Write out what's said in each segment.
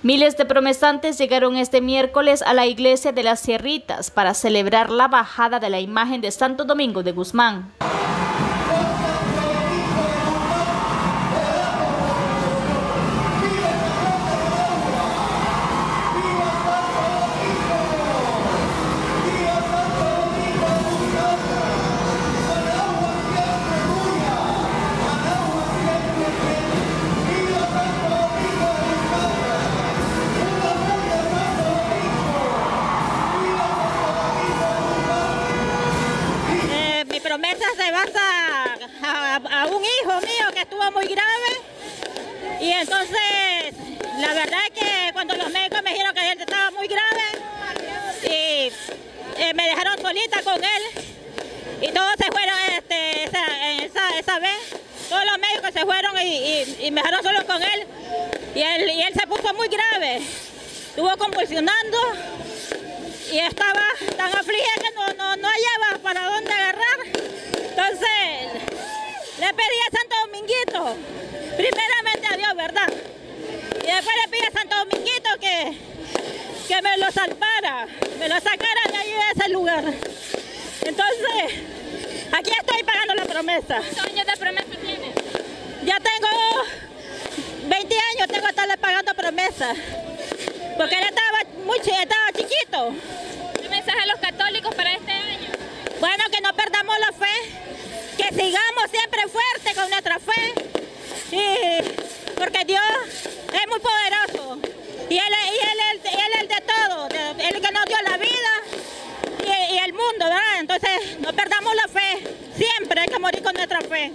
Miles de promesantes llegaron este miércoles a la iglesia de las Sierritas para celebrar la bajada de la imagen de Santo Domingo de Guzmán. Promesa se basa a un hijo mío que estuvo muy grave, y entonces la verdad es que cuando los médicos me dijeron que él estaba muy grave y me dejaron solita con él y todos se fueron esa vez, todos los médicos se fueron y me dejaron solo con él, y él se puso muy grave, estuvo convulsionando y estaba tan afligida que no hallaba para dónde agarrar. Entonces le pedí a Santo Dominguito, primeramente a Dios, ¿verdad? Y después le pedí a Santo Dominguito que me lo salvara, me lo sacara de ahí, de ese lugar. Entonces, aquí estoy pagando la promesa. ¿Cuántos años de promesa tienes? Ya tengo 20 años, tengo que estarle pagando promesa, porque él estaba chiquito. ¿Qué mensaje a los católicos para este año? Bueno, que no perdamos la fe, que sigamos siempre fuertes con nuestra fe, porque Dios es muy poderoso y Él es el de todo, Él que nos dio la vida y el mundo, ¿verdad? Entonces no perdamos la fe, siempre hay que morir con nuestra fe.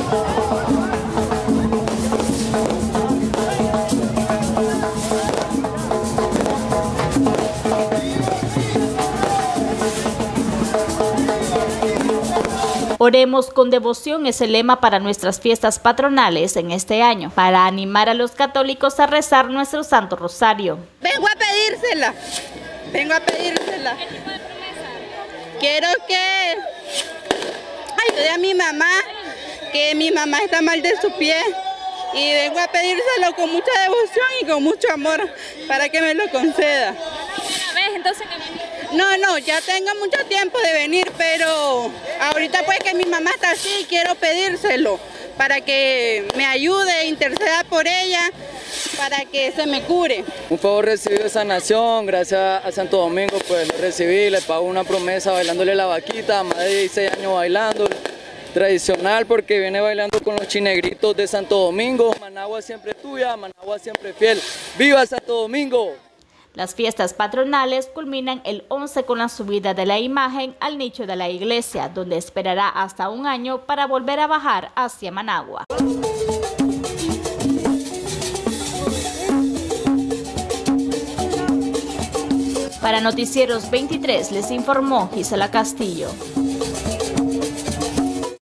Oremos con devoción es el lema para nuestras fiestas patronales en este año, para animar a los católicos a rezar nuestro Santo Rosario. Vengo a pedírsela, vengo a pedírsela. ¿Qué tipo de promesa? Quiero que ayude a mi mamá, que mi mamá está mal de su pie, y vengo a pedírselo con mucha devoción y con mucho amor para que me lo conceda. ¿Una vez entonces que venís? No, ya tengo mucho tiempo de venir, pero ahorita pues que mi mamá está así, quiero pedírselo para que me ayude, interceda por ella, para que se me cure. Un favor recibido de sanación, gracias a Santo Domingo pues lo recibí, le pago una promesa bailándole la vaquita, más de 16 años bailando, tradicional porque viene bailando con los chinegritos de Santo Domingo. Managua siempre tuya, Managua siempre fiel. ¡Viva Santo Domingo! Las fiestas patronales culminan el 11 con la subida de la imagen al nicho de la iglesia, donde esperará hasta un año para volver a bajar hacia Managua. Para Noticieros 23 les informó Gisela Castillo.